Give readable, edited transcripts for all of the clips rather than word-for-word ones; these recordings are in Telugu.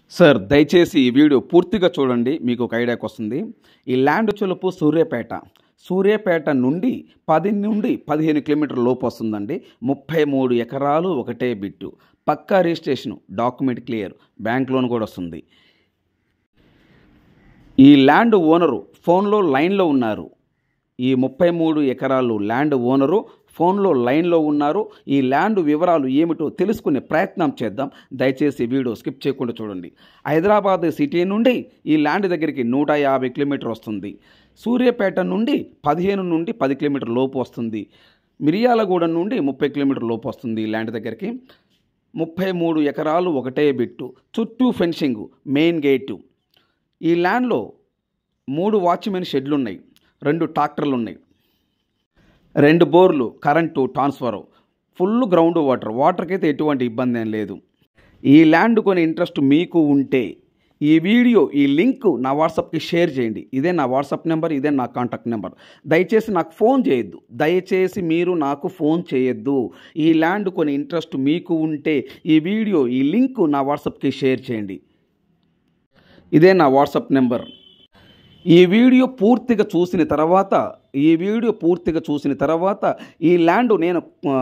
సార్ దయచేసి ఈ వీడియో పూర్తిగా చూడండి, మీకు ఒక ఐడియాకి వస్తుంది. ఈ ల్యాండ్ చులుపు సూర్యాపేట నుండి 10 నుండి 15 కిలోమీటర్ల లోపు వస్తుందండి. 33 ఎకరాలు ఒకటే బిట్టు, పక్కా registration, document clear, bank loan కూడా వస్తుంది. ఈ ల్యాండ్ ఓనరు ఫోన్లో లైన్లో ఉన్నారు. ఈ 33 ఎకరాలు ల్యాండ్ ఓనరు ఫోన్లో లైన్లో ఉన్నారు. ఈ ల్యాండ్ వివరాలు ఏమిటో తెలుసుకునే ప్రయత్నం చేద్దాం. దయచేసి వీడియో స్కిప్ చేయకుండా చూడండి. హైదరాబాద్ సిటీ నుండి ఈ ల్యాండ్ దగ్గరికి 150 కిలోమీటర్ వస్తుంది. సూర్యాపేట నుండి 15 నుండి 10 కిలోమీటర్ లోపు వస్తుంది. మిర్యాలగూడ నుండి 30 కిలోమీటర్ లోపు వస్తుంది ఈ ల్యాండ్ దగ్గరికి. 33 ఎకరాలు ఒకటే బిట్టు, చుట్టూ ఫెన్సింగ్, మెయిన్ గేటు. ఈ ల్యాండ్లో 3 వాచ్మెన్ షెడ్లు ఉన్నాయి, 2 ట్రాక్టర్లు ఉన్నాయి, 2 బోర్లు, కరెంటు, ట్రాన్స్ఫర్, ఫుల్ గ్రౌండ్ వాటర్కి అయితే ఎటువంటి ఇబ్బంది ఏం లేదు. ఈ ల్యాండ్ కొని ఇంట్రెస్ట్ మీకు ఉంటే ఈ వీడియో, ఈ లింక్ నా వాట్సాప్కి షేర్ చేయండి. ఇదే నా వాట్సాప్ నెంబర్, ఇదే నా కాంటాక్ట్ నెంబర్. దయచేసి నాకు ఫోన్ చేయొద్దు, దయచేసి మీరు నాకు ఫోన్ చేయొద్దు. ఈ ల్యాండ్ కొని ఇంట్రెస్ట్ మీకు ఉంటే ఈ వీడియో, ఈ లింక్ నా వాట్సాప్కి షేర్ చేయండి. ఇదే నా వాట్సాప్ నెంబర్. ఈ వీడియో పూర్తిగా చూసిన తర్వాత ఈ ల్యాండ్ నేను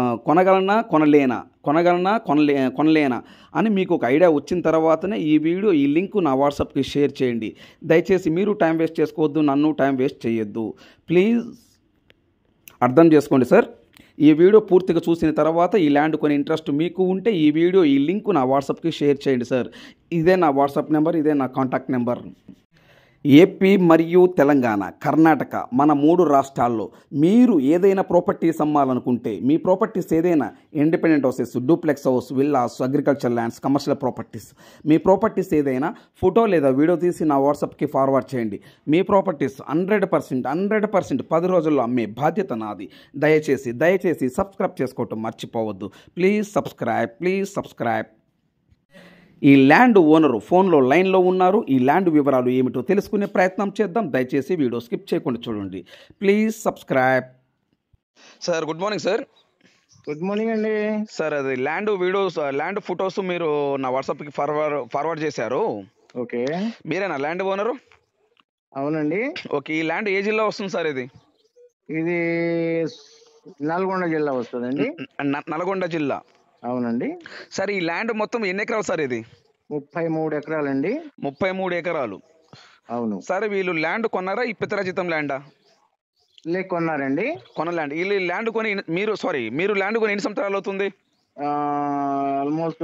కొనలేనా అని మీకు ఒక ఐడియా వచ్చిన తర్వాతనే ఈ వీడియో, ఈ లింక్ నా వాట్సాప్కి షేర్ చేయండి. దయచేసి మీరు టైం వేస్ట్ చేసుకోవద్దు, నన్ను టైం వేస్ట్ చేయొద్దు. ప్లీజ్ అర్థం చేసుకోండి సార్. ఈ వీడియో పూర్తిగా చూసిన తర్వాత ఈ ల్యాండ్ కొని ఇంట్రెస్ట్ మీకు ఉంటే ఈ వీడియో, ఈ లింక్ నా వాట్సాప్కి షేర్ చేయండి సార్. ఇదే నా వాట్సాప్ నెంబర్, ఇదే నా కాంటాక్ట్ నెంబర్. ఏపీ మరియు తెలంగాణ, కర్ణాటక, మన 3 రాష్ట్రాల్లో మీరు ఏదైనా ప్రాపర్టీస్ అమ్మాలనుకుంటే, మీ ప్రాపర్టీస్ ఏదైనా independent houses, duplex house, villas, agriculture lands, commercial properties, మీ ప్రాపర్టీస్ ఏదైనా ఫోటో లేదా వీడియో తీసి నా వాట్సాప్కి ఫార్వర్డ్ చేయండి. మీ ప్రాపర్టీస్ 100% 10 రోజుల్లో అమ్మే బాధ్యత నాది. దయచేసి సబ్స్క్రైబ్ చేసుకోవటం మర్చిపోవద్దు. Please subscribe. ఈ ల్యాండ్ ఓనరు ఫోన్లో లైన్లో ఉన్నారు. ఈ ల్యాండ్ వివరాలు ఏమిటో తెలుసుకునే ప్రయత్నం చేద్దాం. దయచేసి వీడియో స్కిప్ చేయకుండా చూడండి. Please subscribe. Sir good morning sir. Good morning అండి. సార్ అది ల్యాండ్ ఫొటోస్ మీరు నా వాట్సాప్కి ఫార్వర్డ్ చేశారు. ఓకే, మీరేనా ల్యాండ్ ఓనరు? అవునండి. ఓకే, ఈ ల్యాండ్ ఏ జిల్లా వస్తుంది సార్? ఇది నల్గొండ జిల్లా వస్తుందండి. నల్గొండ జిల్లా. అవునండి. సార్ ఈ ల్యాండ్ మొత్తం ఎన్ని ఎకరాలు సార్? 33 ఎకరాలండి. 33 ఎకరాలు. అవును సార్ వీళ్ళు ల్యాండ్ కొన్నారా, ఈ పితరాజితం ల్యాండా? కొన్నారండి. కొన్న ల్యాండ్. వీళ్ళు ల్యాండ్ కొని మీరు ల్యాండ్ కొని ఎన్ని సంవత్సరాలు అవుతుంది? ఆల్మోస్ట్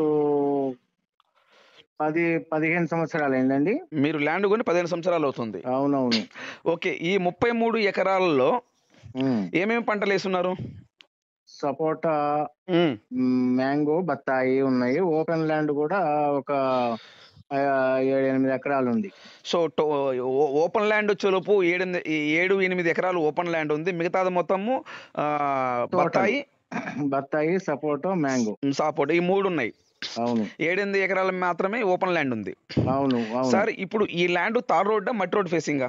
10-15 సంవత్సరాలు అయిందండి. మీరు ల్యాండ్ కొని 15 సంవత్సరాలు అవుతుంది. అవునవును. ఓకే, ఈ 33 ఎకరాలలో ఏమేమి పంటలు వేస్తున్నారు? సపోటా, మ్యాంగో, బత్తాయి ఉన్నాయి. ఓపెన్ ల్యాండ్ కూడా ఒక 7-8 ఎకరాలు ఉంది. సో ఓపెన్ ల్యాండ్ చులుపు 7-8 ఎకరాలు ఓపెన్ ల్యాండ్ ఉంది. మిగతాది మొత్తము బత్తాయి, సపోటా, మ్యాంగో, ఈ 3 ఉన్నాయి. అవును. 7-8 ఎకరాలు మాత్రమే ఓపెన్ ల్యాండ్ ఉంది. అవును. సార్ ఇప్పుడు ఈ ల్యాండ్ తార్ రోడ్డా, మట్టి రోడ్ ఫేసింగా?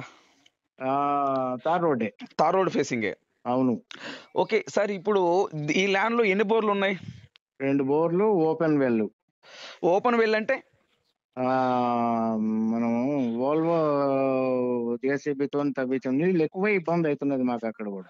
Tar road ఫేసింగే. అవును. ఓకే సార్, ఇప్పుడు ఈ ల్యాండ్ లో ఎన్ని బోర్లు ఉన్నాయి? 2 బోర్లు, ఓపెన్ వెల్. ఓపెన్ వెల్ అంటే మనము వోల్వో జేసీబీతో తవ్వించాం. నీళ్ళు ఎక్కువ ఇబ్బంది అవుతున్నది మాకు అక్కడ కూడా.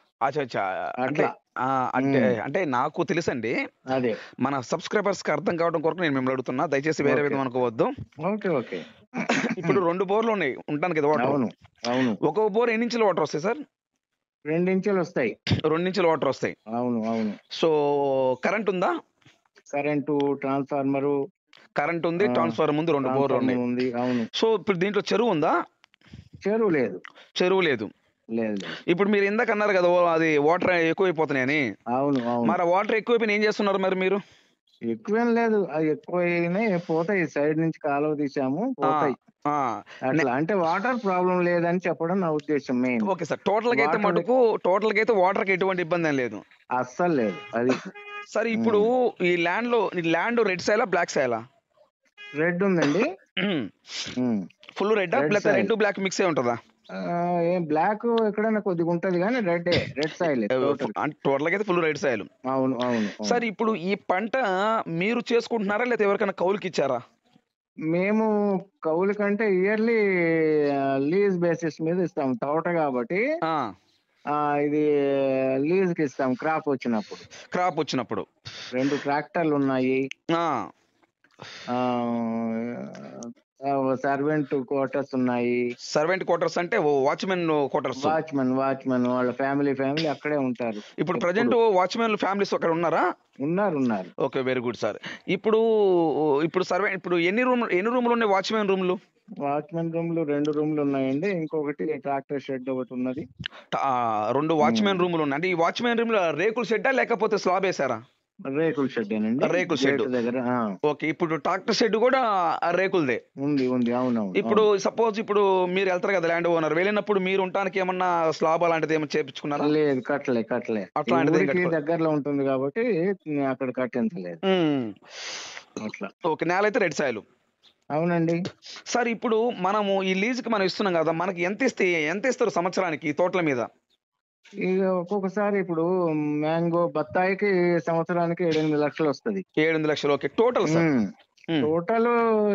అంటే నాకు తెలుసండి. అదే మన సబ్స్క్రైబర్స్ కి అర్థం కావడం కొరకు నేను మిమ్మల్ని అడుగుతున్నా. దయచేసి వేరే విధంగా అనుకోవద్దు. ఓకే. ఇప్పుడు 2 బోర్లు ఉన్నాయి ఉండడానికి కదా వాటర్? అవును. ఒక్కొక్క బోర్ ఎన్ని ఇంచుల వాటర్ వస్తాయి సార్? 2 ఇంచులు వస్తాయి. 2 ఇంచుల వాటర్ వస్తాయి. అవును. సో కరెంట్ ఉందా? Current, transformer. కరెంట్ ఉంది, ట్రాన్స్ఫార్మర్ ముందు 2 బోర్లు ఉన్నాయి. అవును. సో ఇప్పుడు దీంట్లో చెరువు ఉందా? చెరువు లేదు. ఇప్పుడు మీరు ఇందాక అన్నారు కదా అది వాటర్ ఎక్కువైపోతున్నాయని. అవును. మరి వాటర్ ఎక్కువైపోయిన ఏం చేస్తున్నారు మరి మీరు? ఎక్కువేం లేదు, అది ఎక్కువైనాయి పోతాయి. సైడ్ నుంచి కాలువ తీసాము, పోతాయి అట్లా. అంటే వాటర్ ప్రాబ్లం లేదని చెప్పడం నా ఉద్దేశం మెయిన్. ఓకే సార్, టోటల్ గా అయితే వాటర్ కి ఎటువంటి ఇబ్బంది ఏం లేదు? అస్సలు లేదు. అది సరే, ఇప్పుడు ఈ ల్యాండ్ రెడ్ సైలా, బ్లాక్ సైలా? రెడ్ ఉందండి. Full red, red black mix అయి ఉంటుందా? బ్లాక్ ఎక్కడైనా కొద్దిగా ఉంటది కానీ రెడ్ సాయిల్. టోటల్ అయితే ఫుల్ రెడ్ సాయిల్. అవును. సార్ ఇప్పుడు ఈ పంట మీరు చేసుకుంటున్నారా లేదా ఎవరికైనా కౌలుకి ఇచ్చారా? మేము కౌలు కంటే ఇయర్లీ లీజ్ బేసిస్ మీద ఇస్తాం, తోట కాబట్టి ఆ, ఇది లీజ్ కి ఇస్తాం క్రాప్ వచ్చినప్పుడు. క్రాప్ వచ్చినప్పుడు 2 ట్రాక్టర్లు ఉన్నాయి, ఆ, సర్వెంట్ క్వార్టర్స్ ఉన్నాయి. సర్వెంట్ క్వార్టర్స్ అంటే వాచ్మెన్ క్వార్టర్స్. వాచ్మెన్ వాళ్ళ ఫ్యామిలీ అక్కడే ఉంటారు. ఇప్పుడు ఎప్పుడు ప్రజెంట్ వాచ్మెన్ ఫ్యామిలీస్ అక్కడ ఉన్నారా? ఉన్నారు. Okay, very good sir. ఇప్పుడు ఇప్పుడు సర్వెంట్ ఇప్పుడు ఎన్ని రూములు ఉన్నాయి వాచ్మెన్ రూమ్లు? వాచ్మెన్ రూమ్లు 2 రూమ్లు ఉన్నాయండి, ఇంకొకటి ట్రాక్టర్ షెడ్ ఒకటి ఉన్నది. 2 వాచ్మెన్ రూములు ఉన్నాయి. అంటే ఈ వాచ్మెన్ రూమ్ రేకుల షెడ్డా లేకపోతే స్లాబ్ వేసారా? రేకుల షెడ్ ఏనండి, రేకుల షెడ్ దగ్గర. ఓకే, ఇప్పుడు ట్రాక్టర్ షెడ్ కూడా రేకులదే ఉంది. అవునవును. ఇప్పుడు సపోజ్ ఇప్పుడు మీరు వెళ్తారు కదా ల్యాండ్ ఓనర్, వెళ్ళినప్పుడు మీరు ఉండటానికి ఏమన్నా స్లాబ్ అలాంటిది ఏమన్నా చేపించుకున్నారా? లేదు, కట్టలే. అట్లాంటిది దగ్గరలో ఉంటుంది కాబట్టి అక్కడ కట్టించలేదు. అట్లా. ఓకే, నేల అయితే రెడ్ సాయిల్. అవునండి సార్. ఇప్పుడు మనము ఈ లీజుకి మనం ఇస్తున్నాం కదా, మనకి ఎంత ఇస్తారు సంవత్సరానికి ఈ తోటల మీద? ఇక ఒక్కొక్కసారి ఇప్పుడు మ్యాంగో, బత్తాయికి సంవత్సరానికి 7-8 లక్షలు వస్తుంది. 7-8 లక్షలు. Okay, total sir. టోటల్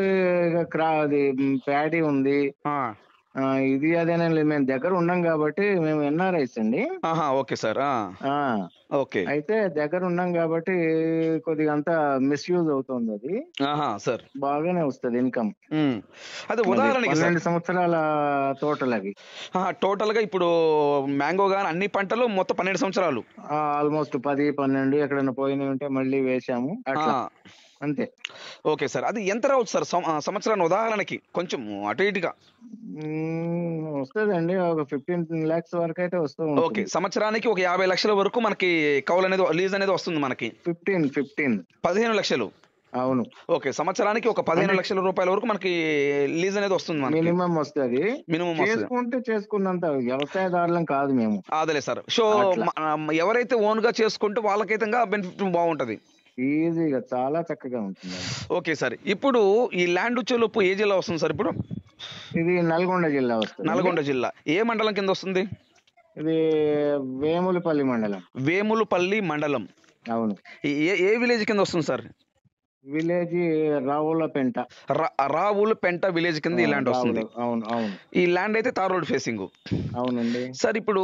అది ప్యాడీ ఉంది, ఇది అదేనండి. మేము దగ్గర ఉన్నాం కాబట్టి, మేము ఎన్ఆర్ఐస్ అండి. Okay sir. ఓకే, అయితే దగ్గర ఉన్నాం కాబట్టి కొద్దిగా అంతా మిస్యూజ్ అవుతుంది. అది సార్ బాగానే వస్తుంది ఇన్కమ్. అదే ఉదాహరణకి 12 సంవత్సరాల తోటలు అవి. టోటల్ గా ఇప్పుడు మ్యాంగో గాని అన్ని పంటలు మొత్తం 12 సంవత్సరాలు, ఆల్మోస్ట్ 10-12 ఎక్కడైనా పోయినవి ఉంటే మళ్ళీ వేసాము అట్లా, అంతే. Okay sir. అది ఎంత రావచ్చు సార్ సంవత్సరాన్ని ఉదాహరణకి కొంచెం అటు ఇటుగా? వస్తుందండి, ఒక 15 lakhs వరకు అయితే వస్తుంది. ఓకే, సంవత్సరానికి ఒక 50 లక్షల వరకు మనకి కౌలు అనేది, లీజ్ అనేది వస్తుంది మనకి. 15 లక్షలు. అవును. ఓకే, సంవత్సరానికి ఒక 15 లక్షల రూపాయల వరకు మనకి లీజ్ అనేది వస్తుంది మనకి. మినిమం వస్తుంది. చేసుకున్నంత వ్యవసాయదారులం కాదు మేము. అదేలే సార్. సో ఎవరైతే ఓన్ గా చేసుకుంటే వాళ్ళకైతే బెనిఫిట్ బాగుంటది, ఈజీగా, చాలా చక్కగా ఉంటుంది. Okay sir. ఇప్పుడు ఈ ల్యాండ్ వచ్చేలోపు ఏ జిల్లా వస్తుంది సార్? ఇప్పుడు ఇది నల్గొండ జిల్లా వస్తుంది. నల్గొండ జిల్లా ఏ మండలం కింద వస్తుంది? ఇది వేములపల్లి మండలం. అవును. ఏ విలేజ్ కింద వస్తుంది సార్? విలేజ్ రావులపెంట విలేజ్ కింద ఈ ల్యాండ్ వస్తుంది. అవును. ఈ ల్యాండ్ అయితే తార్ రోడ్ ఫేసింగ్. అవునండి సార్. ఇప్పుడు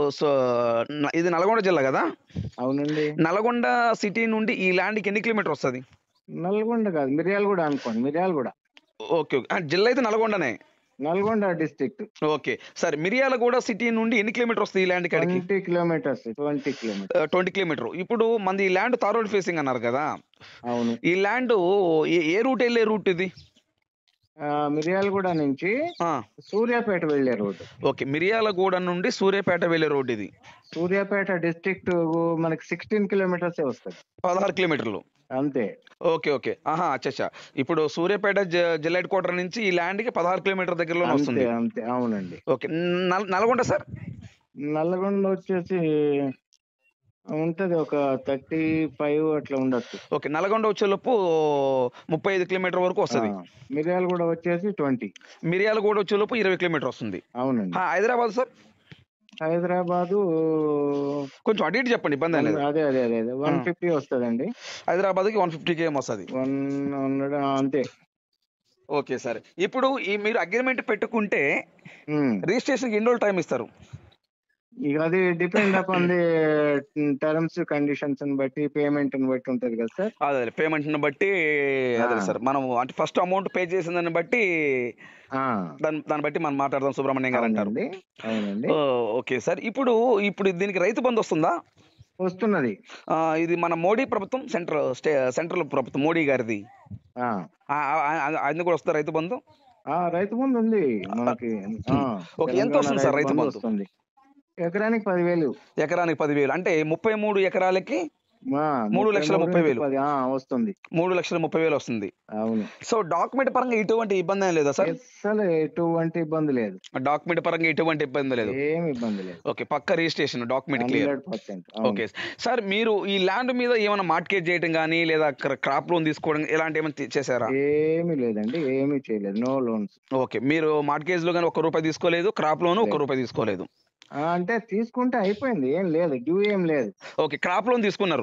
ఇది నల్గొండ జిల్లా కదా? అవునండి. నల్గొండ సిటీ నుండి ఈ ల్యాండ్ కి ఎన్ని కిలోమీటర్ వస్తుంది? నల్గొండ కాదు, మిర్యాలగూడ అనుకోండి. మిర్యాలగూడ. ఓకే, జిల్లా అయితే నల్గొండనే, Nalgonda district. Okay sir. Miryalaguda city నుండి ఎన్ని కిలోమీటర్ వస్తుంది ఈ ల్యాండ్ కాడికి? 20 కిలోమీటర్స్. 20 కిలోమీటర్. ఇప్పుడు మంది ఈ ల్యాండ్ తార్ రోడ్ ఫేసింగ్ అన్నారు కదా? అవును. ఈ ల్యాండ్ ఏ రూట్ వెళ్ళే రూట్ ఇది? మిర్యాలగూడ నుంచి సూర్యాపేట వెళ్లే రోడ్డు. ఓకే, మిర్యాలగూడ నుండి సూర్యాపేట వెళ్లే రోడ్ ఇది. సూర్యాపేట డిస్ట్రిక్ట్ మనకి 16 కిలోమీటర్స్ వస్తుంది. 16 కిలోమీటర్లు అంతే. ఓకే. అచ్చా. ఇప్పుడు సూర్యాపేట జిల్లా హెడ్ క్వార్టర్ నుంచి ఈ ల్యాండ్ కి 16 కిలోమీటర్ దగ్గరలో వస్తుంది. అంతే. అవునండి. ఓకే. నల్గొండ సార్? నల్గొండ వచ్చేసి ఉంటది ఒక 35 అట్లా ఉండొచ్చు. ఓకే, నల్గొండ వచ్చేలోపు 35 కిలోమీటర్ వరకు వస్తుంది. మిర్యాలగూడ వచ్చేసి 20. మిర్యాలగూడ వచ్చేలోపు 20 కిలోమీటర్ వస్తుంది. అవునండి. హైదరాబాద్ సార్? హైదరాబాదు కొంచెం అటు ఇటు చెప్పండి, ఇబ్బంది లేదు. అదే 150 వస్తుందండి. హైదరాబాద్ కి 150 km వస్తుంది. 100 అంతే. Okay sir. ఇప్పుడు మీరు అగ్రిమెంట్ పెట్టుకుంటే రిజిస్ట్రేషన్ ఎన్ని రోజులు టైం ఇస్తారు? ఇక అది depend upon the terms conditions బట్టి, పేమెంట్ బట్టి ఉంటది కదా సార్. అదే పేమెంట్ బట్టి. అదే సార్, మనం అంటే ఫస్ట్ అమౌంట్ పే చేసిన దాన్ని బట్టి దాన్ని బట్టి మనం మాట్లాడదాం సుబ్రహ్మణ్యం గారు అంటారు. అవునండి. Okay sir. ఇప్పుడు దీనికి రైతు బంధు వస్తుందా? వస్తున్నది. ఇది మన మోడీ ప్రభుత్వం, సెంట్రల్ ప్రభుత్వం మోడీ గారిది. అది కూడా వస్తుంది రైతు బంధు? రైతు బంధు ఉంది మనకి. ఓకే, ఎంత వస్తుంది సార్ రైతు బంధు? వస్తుంది ఎకరానికి 10,000. ఎకరానికి 10,000 అంటే 33 ఎకరాలకి 3,30,000 వస్తుంది. 3,30,000 వస్తుంది. అవును. సో డాక్యుమెంట్ పరంగా ఎటువంటి ఇబ్బంది ఏం లేదా సార్? అసలు ఎటువంటి ఇబ్బంది లేదు. డాక్యుమెంట్ పరంగా ఎటువంటి ఇబ్బంది లేదు. ఏమి ఇబ్బంది లేదు. ఓకే, పక్క registration, document clear. 100%. Okay sir. మీరు ఈ ల్యాండ్ మీద ఏమైనా మార్కెట్ చేయడం కానీ లేదా క్రాప్ లోన్ తీసుకోవడం ఇలాంటి ఏమైనా చేశారా? ఏమీ లేదండి, ఏమీ చేయలేదు. No loans. ఓకే, మీరు మార్గేజ్ లో కానీ ₹1 తీసుకోలేదు, క్రాప్ లోను ₹1 తీసుకోలేదు? అంటే తీసుకుంటే అయిపోయింది, ఏం లేదు, డ్యూ ఏం లేదు. ఓకే, క్రాప్ లోన్ తీసుకున్నారు.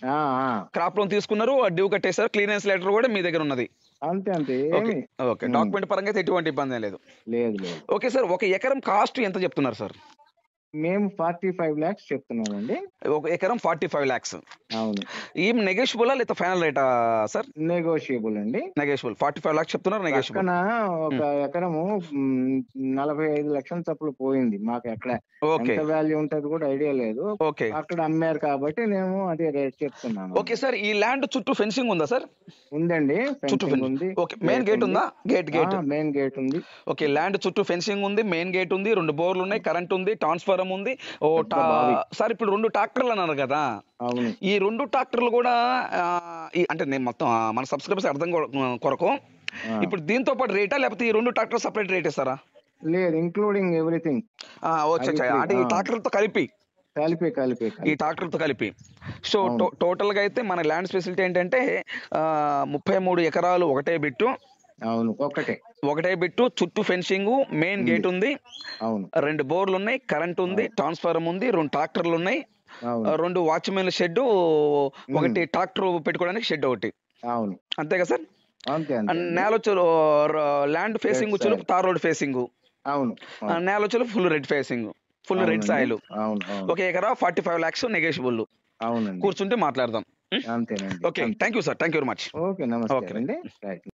ఆ, ఆ. క్రాప్ లోన్ తీసుకున్నారు, డ్యూ కట్టేశారు, క్లియరెన్స్ లెటర్ కూడా మీ దగ్గర ఉన్నది. అంతే అంతే, ఓకే, ఏమి ఓకే. డాక్యుమెంట్ పరంగా అయితే ఎటువంటి ఇబ్బంది ఏం లేదు. లేదు లేదు. ఓకే సార్, ఒక ఎకరం కాస్ట్ ఎంత చెప్తున్నారు సార్? మేము 45 lakhs చెప్తున్నామండి. ఒక ఎకరం 45 lakhs. అవును, ఏం నెగోషియబుల్ లేదా ఫైనల్ రేటా సార్? నెగోషియబుల్ అండి. నెగోషియబుల్ 45 lakhs చెప్తున్నారు, నెగోషియబుల్. పక్కన ఒక ఎకరము 45 లక్షల చప్పులు పోయింది మాకు. ఎక్కడ ఓకే, ఎంత వాల్యూ ఉంటది కూడా ఐడియా లేదు. ఓకే, అక్కడ అమ్మారు కాబట్టి నేను అదే రేట్ చెప్తున్నాను. Okay sir. ఈ ల్యాండ్ చుట్టూ ఫెన్సింగ్ ఉందా సార్? ఉందండి, చుట్టూ ఫెన్సింగ్ ఉంది. ఓకే, మెయిన్ గేట్ ఉందా? గేట్. మెయిన్ గేట్ ఉంది. ఓకే, ల్యాండ్ చుట్టూ ఫెన్సింగ్ ఉంది, మెయిన్ గేట్ ఉంది, 2 బోర్లు ఉన్నాయి, కరెంట్ ఉంది, ట్రాన్స్ఫార్మర్ ఉంది. పెద్ద బావి. సార్ ఇప్పుడు 2 ట్రాక్టర్లు అన్నారు కదా, అవును, ఈ 2 ట్రాక్టర్లు కూడా అంటే నేను మొత్తం మన సబ్స్క్రైబర్స్ అర్థం కొరకు, ఇప్పుడు దీంతో పాటు రేటా లేకపోతే ఈ 2 ట్రాక్టర్ సపరేట్ రేట్ ఇస్తారా? లేదు, ఇంక్లూడింగ్ ఎవ్రీథింగ్. అంటే ఈ ట్రాక్టర్లతో కలిపి, కలిపి ఈ ట్రాక్టర్తో కలిపి. సో టోటల్ గా అయితే మన ల్యాండ్ స్పెసిలిటీ ఏంటంటే 33 ఎకరాలు ఒకటే బిట్టు. అవును, ఒకటే బిట్టు, చుట్టూ ఫెన్సింగ్, మెయిన్ గేట్ ఉంది. అవును, 2 బోర్లు ఉన్నాయి, కరెంట్ ఉంది, ట్రాన్స్ఫార్మర్ ఉంది, 2 ట్రాక్టర్లు ఉన్నాయి, 2 వాచ్మెన్ షెడ్, ఒకటి ట్రాక్టర్ పెట్టుకోవడానికి షెడ్ ఒకటి. అవును, అంతే కదా సార్? అంతే. నేలొచ్చులు ల్యాండ్ ఫేసింగ్ వచ్చి తార్ రోడ్ ఫేసింగ్. అవును, నేలొచ్చులు full red facing, full red soil. అవును. ఒక ఎకరా 45 lakhs నెగోషియబుల్. అవునండి, కూర్చుంటే మాట్లాడదాం. అంతేనండి. Okay, thank you sir, thank you very much. Okay, నమస్తే అండి. రైట్.